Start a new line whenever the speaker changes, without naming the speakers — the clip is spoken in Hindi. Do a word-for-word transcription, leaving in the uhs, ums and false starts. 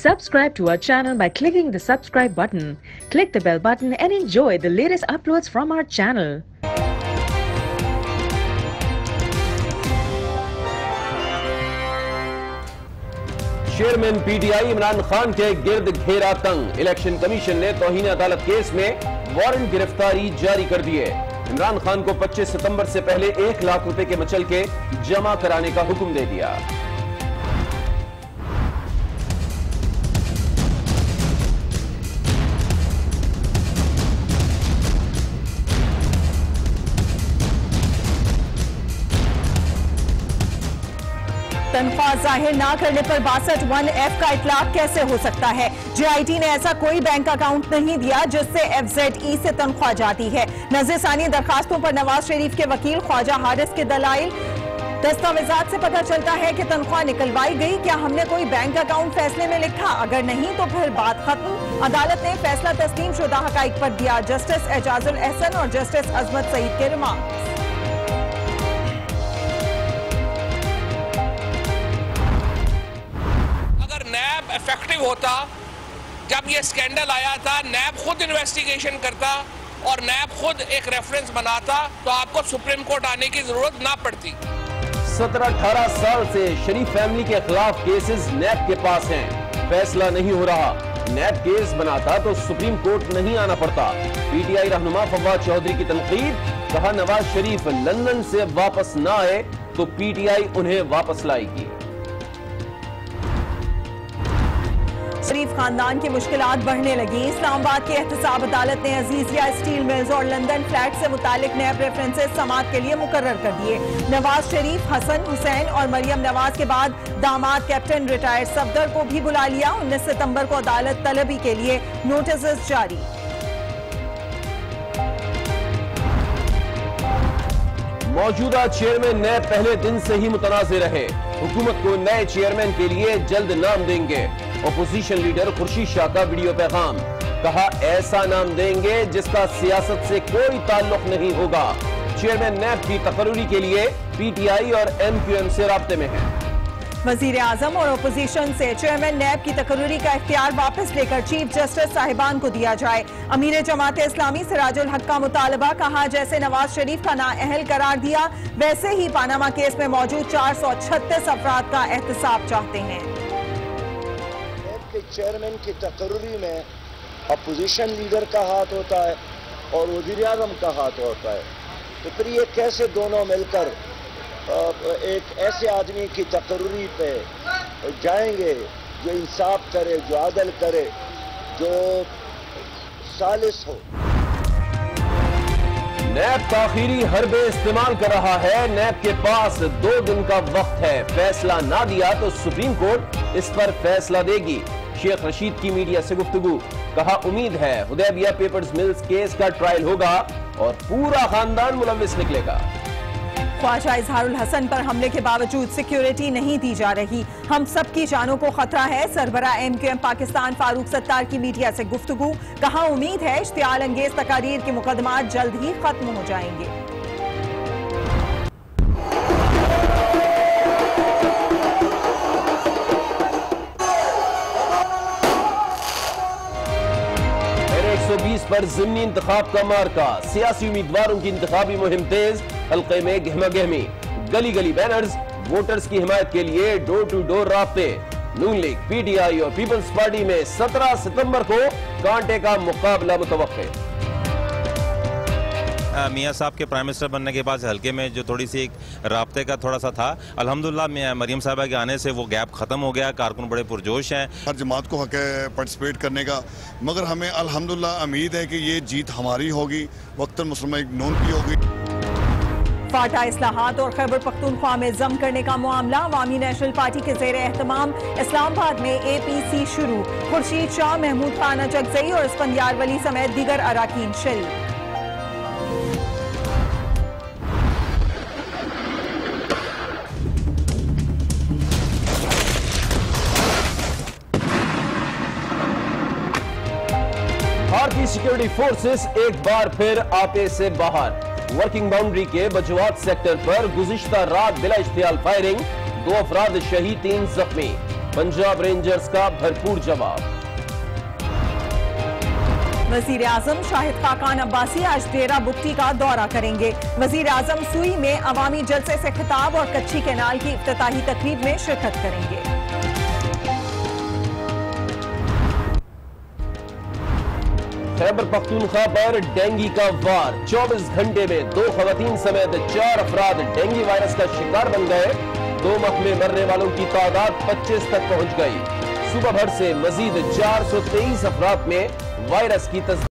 Subscribe to our channel by clicking the subscribe button. Click the bell button and enjoy the latest uploads from our channel.
Chairman PTI Imran Khan के गिर्द घेरा तंग। इलेक्शन कमीशन ने तौहीन अदालत केस में वारंट गिरफ्तारी जारी कर दिए। इमरान खान को पच्चीस सितंबर से पहले एक लाख रुपए के मचलके जमा कराने का हुक्म दे दिया।
तनख्वाह जाहिर ना करने पर बासठ वन एफ का इतलाक कैसे हो सकता है? जेआईटी ने ऐसा कोई बैंक अकाउंट नहीं दिया जिससे एफजेडई से तनख्वाह जाती है। नजरसानी दरखास्तों पर नवाज शरीफ के वकील ख्वाजा हारिस के दलाइल। दस्तावेजात से पता चलता है कि तनख्वाह निकलवाई गई। क्या हमने कोई बैंक अकाउंट फैसले में लिखा? अगर नहीं तो फिर बात खत्म। अदालत ने फैसला तस्लीम शुदा हकाइक पर दिया। जस्टिस एजाजुल एहसन और जस्टिस अजमत सईद के रिमार्क।
नैब इफेक्टिव होता, जब ये स्कैंडल आया था नैब खुद इन्वेस्टिगेशन करता और नैब खुद एक रेफरेंस बनाता तो आपको सुप्रीम कोर्ट आने की जरूरत ना पड़ती।
सत्रह अठारह साल से शरीफ फैमिली के खिलाफ केसेस नैब के पास हैं, फैसला नहीं हो रहा। नैब केस बनाता तो सुप्रीम कोर्ट नहीं आना पड़ता। पीटीआई रहनुमा फवाद चौधरी की तनकीद, कहा नवाज शरीफ लंदन से वापस ना आए तो पीटीआई उन्हें वापस लाएगी।
शरीफ खानदान की मुश्किलात बढ़ने लगी। इस्लामाबाद की एहतसाब अदालत ने अजीजिया स्टील मिल्स और लंदन फ्लैट से मुतालिक नैब रेफरेंसेस समाअत के लिए मुकर्रर कर दिए। नवाज शरीफ, हसन हुसैन और मरियम नवाज के बाद दामाद कैप्टन रिटायर्ड सफदर को भी बुला लिया। उन्नीस सितंबर को अदालत तलबी के लिए नोटिस जारी।
मौजूदा चेयरमैन नैब पहले दिन से ही मुतनाज़िर रहे। हुकूमत को नए चेयरमैन के लिए जल्द नाम देंगे। अपोजिशन लीडर खुर्शीद शाह का वीडियो पैगाम, कहा ऐसा नाम देंगे जिसका सियासत से कोई ताल्लुक नहीं होगा। चेयरमैन नैब की तकर्री के लिए पीटीआई और एमक्यूएम से राब्ते में है।
वजीर आजम और अपोजिशन से चेयरमैन नैब की तकर्री का इख्तियार वापस लेकर चीफ जस्टिस साहिबान को दिया जाए। अमीर जमात इस्लामी सिराजुल हक का मुतालबा, कहा जैसे नवाज शरीफ का नाअहल करार दिया वैसे ही पानामा केस में मौजूद चार सौ छत्तीस अफराद का एहतसाब चाहते हैं।
चेयरमैन की तकर्री में अपोजिशन लीडर का हाथ होता है और वजीर आजम का हाथ होता है, तो फिर ये कैसे दोनों मिलकर एक ऐसे आदमी की तकर्री पे जाएंगे जो इंसाफ करे, जो आदल करे, जो सालिस हो।
नैब ताखीरी हरबे इस्तेमाल कर रहा है। नैब के पास दो दिन का वक्त है, फैसला ना दिया तो सुप्रीम कोर्ट इस पर फैसला देगी। शेख रशीद की मीडिया से गुफ्तगू, कहा उम्मीद है हुदैबिया पेपर्स मिल्स केस का ट्रायल होगा और पूरा खानदान मुलव्विस निकलेगा।
ख्वाजा इजहारुल हसन पर हमले के बावजूद सिक्योरिटी नहीं दी जा रही, हम सबकी जानों को खतरा है। सरबरा एमक्यूएम पाकिस्तान फारूक सत्तार की मीडिया से गुफ्तगू, कहा उम्मीद है इश्तियाल अंगेज तकारीर के मुकदमात जल्द ही खत्म हो जाएंगे।
एक सौ बीस पर ज़िमनी इंतखाब का मार्का, सियासी उम्मीदवारों की इंतखाबी मुहिम तेज। हल्के में गहमा गहमी, गली गली बैनर्स, वोटर्स की हिमायत के लिए डोर टू डोर राब्ते। नून लीग, पीटीआई और पीपल्स पार्टी में सत्रह सितंबर को कांटे का मुकाबला मुतवक्के।
मियाँ साहब के प्राइम मिनिस्टर बनने के बाद हल्के में जो थोड़ी सी एक राब्ते का थोड़ा सा था, अल्हम्दुलिल्लाह मरियम साहबा के आने से वो गैप ख़त्म हो गया। कारकुन बड़े पुरजोश हैं।
हर जमात को हक है पार्टिसिपेट करने का, मगर हमें अल्हम्दुलिल्लाह उम्मीद है कि ये जीत हमारी होगी, वक्तन मुसलमान नून की होगी।
फाटा इस्लाहात और खैबर पख्तूनख्वा में जम करने का मामला, अवामी नेशनल पार्टी के ज़ेर एहतमाम इस्लामाबाद में ए पी सी शुरू। खुर्शीद शाह, महमूद खान अचकजई और इस्फंदियार वली समेत दीगर अराकीन शरीक।
भारतीय सिक्योरिटी फोर्सेस एक बार फिर आपे से बाहर। वर्किंग बाउंड्री के बजवात सेक्टर पर गुज़िश्ता रात बिला इश्तियाल फायरिंग, दो अफराद शहीद, तीन जख्मी। पंजाब रेंजर्स का भरपूर जवाब।
वजीर आजम शाहिद खाकान अब्बासी आज डेरा बुगटी का दौरा करेंगे। वजीर आजम सुई में अवामी जलसे से खिताब और कच्ची कैनाल की इफ्तिताही तकरीब में शिरकत करेंगे।
खैबर पख्तूनख्वा पर डेंगू का वार, चौबीस घंटे में दो खवातीन समेत चार अफराद डेंगू वायरस का शिकार बन गए। दो माह में मरने वालों की तादाद पच्चीस तक पहुंच गई। सुबह भर से मजीद चार सौ तेईस अफराद में वायरस की तस्दीक